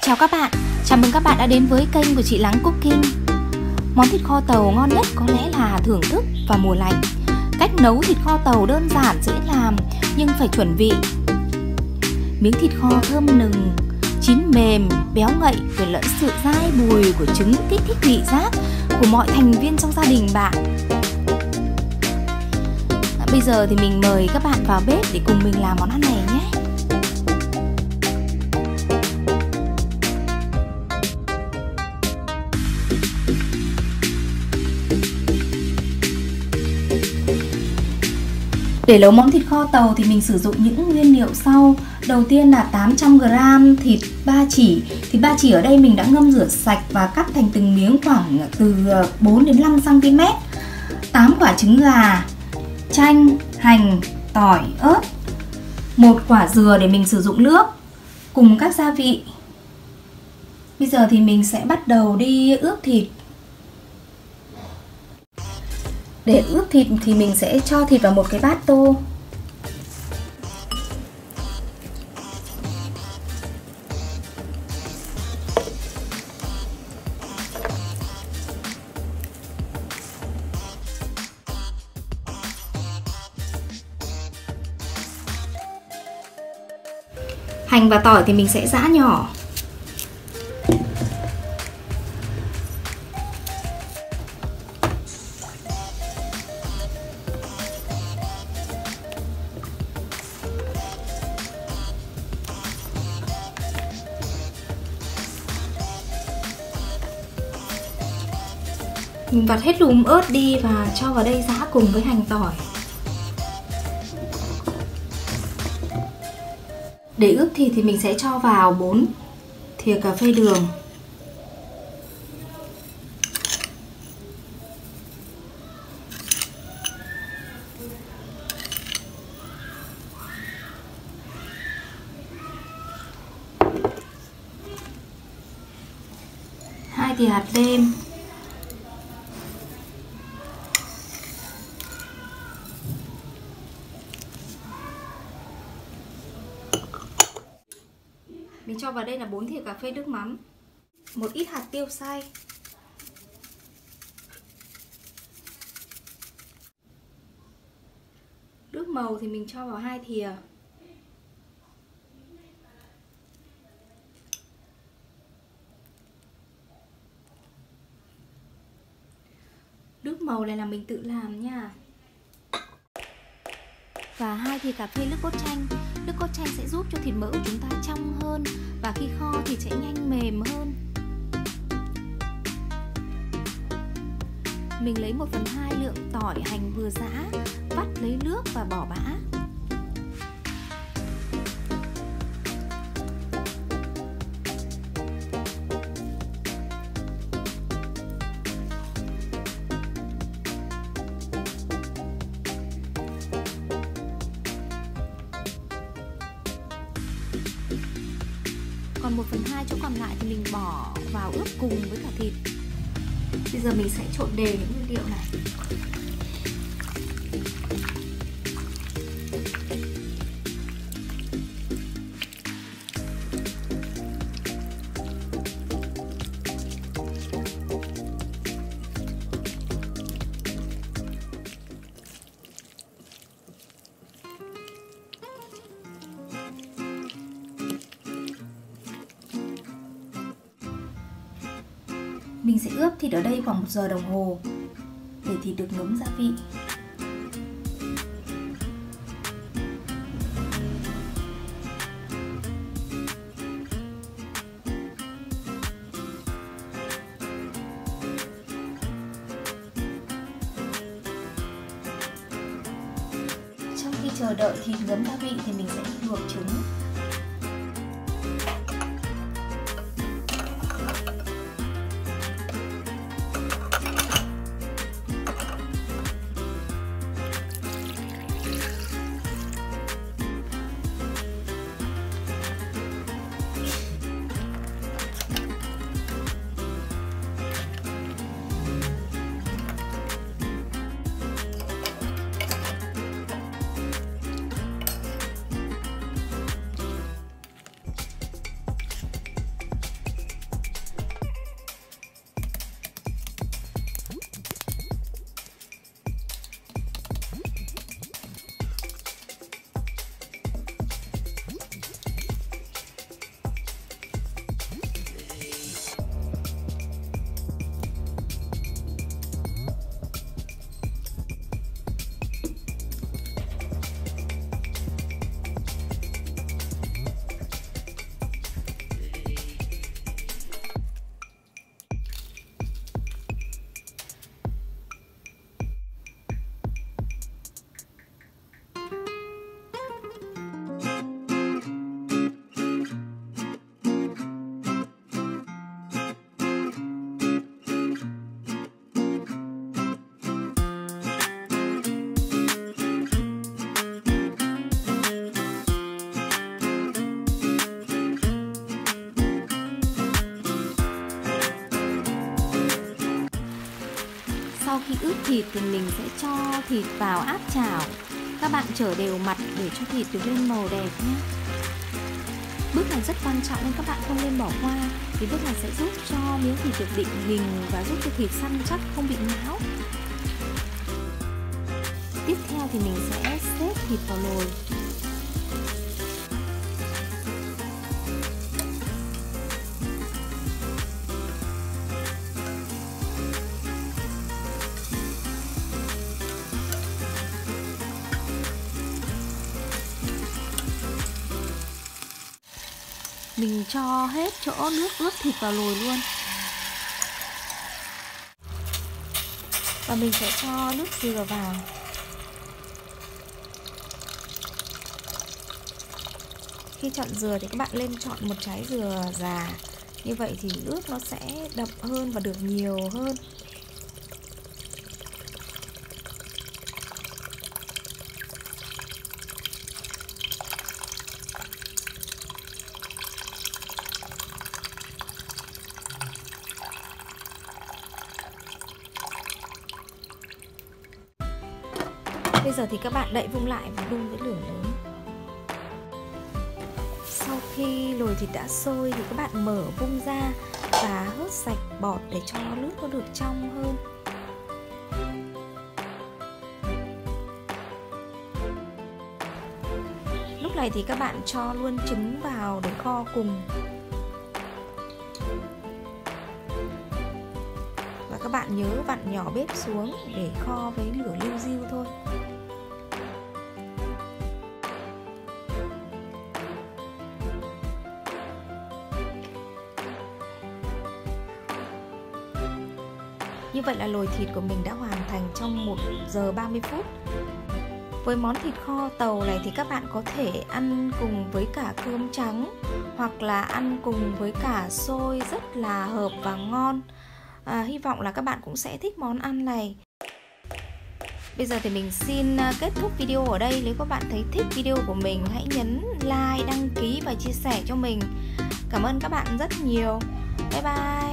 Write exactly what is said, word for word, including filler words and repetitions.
chào các bạn, chào mừng các bạn đã đến với kênh của chị Lắng Cooking. Món thịt kho tàu ngon nhất có lẽ là thưởng thức vào mùa lạnh. Cách nấu thịt kho tàu đơn giản dễ làm nhưng phải chuẩn vị. Miếng thịt kho thơm nừng, chín mềm, béo ngậy rồi lẫn sự dai bùi của trứng kích thích vị giác của mọi thành viên trong gia đình bạn. Bây giờ thì mình mời các bạn vào bếp để cùng mình làm món ăn này nhé. Để nấu món thịt kho tàu thì mình sử dụng những nguyên liệu sau. Đầu tiên là tám trăm gam thịt ba chỉ. Thịt ba chỉ ở đây mình đã ngâm rửa sạch và cắt thành từng miếng khoảng từ bốn đến năm xăng ti mét. tám quả trứng gà, chanh, hành, tỏi, ớt, một quả dừa để mình sử dụng nước cùng các gia vị. Bây giờ thì mình sẽ bắt đầu đi ướp thịt. Để ướp thịt thì mình sẽ cho thịt vào một cái bát tô. Hành và tỏi thì mình sẽ giã nhỏ. Mình vặt hết lùm ớt đi và cho vào đây giã cùng với hành tỏi. Để ướp thịt thì mình sẽ cho vào bốn thìa cà phê đường, hai thìa hạt nêm, mình cho vào đây là bốn thìa cà phê nước mắm, một ít hạt tiêu xay, nước màu thì mình cho vào hai thìa, nước màu này là mình tự làm nha. Và hai thìa cà phê nước cốt chanh. Nước cốt chanh sẽ giúp cho thịt mỡ của chúng ta trong hơn và khi kho thì sẽ nhanh mềm hơn. Mình lấy một phần hai lượng tỏi hành vừa giã, vắt lấy nước và bỏ bã. Còn một phần hai chỗ còn lại thì mình bỏ vào ướp cùng với cả thịt. Bây giờ mình sẽ trộn đều những nguyên liệu này. Mình sẽ ướp thịt ở đây khoảng một giờ đồng hồ để thịt được ngấm gia vị. Trong khi chờ đợi thịt ngấm gia vị thì mình sẽ luộc trứng. khi ướp thịt thì mình sẽ cho thịt vào áp chảo. Các bạn chở đều mặt để cho thịt được lên màu đẹp nhé. Bước này rất quan trọng nên các bạn không nên bỏ qua, vì bước này sẽ giúp cho miếng thịt được định hình và giúp cho thịt săn chắc, không bị nhão. Tiếp theo thì mình sẽ xếp thịt vào nồi. Mình cho hết chỗ nước ướp thịt vào nồi luôn. Và mình sẽ cho nước dừa vào. Khi chọn dừa thì các bạn nên chọn một trái dừa già. Như vậy thì nước nó sẽ đậm hơn và được nhiều hơn. Bây giờ thì các bạn đậy vung lại và đun với lửa lớn. Sau khi nồi thịt đã sôi thì các bạn mở vung ra và hớt sạch bọt để cho nước nó được trong hơn. Lúc này thì các bạn cho luôn trứng vào để kho cùng. Và các bạn nhớ vặn nhỏ bếp xuống để kho với lửa liu riu thôi. Như vậy là nồi thịt của mình đã hoàn thành trong một giờ ba mươi phút. Với món thịt kho tàu này thì các bạn có thể ăn cùng với cả cơm trắng hoặc là ăn cùng với cả xôi, rất là hợp và ngon. À, hy vọng là các bạn cũng sẽ thích món ăn này. Bây giờ thì mình xin kết thúc video ở đây. Nếu các bạn thấy thích video của mình, hãy nhấn like, đăng ký và chia sẻ cho mình. Cảm ơn các bạn rất nhiều. Bye bye.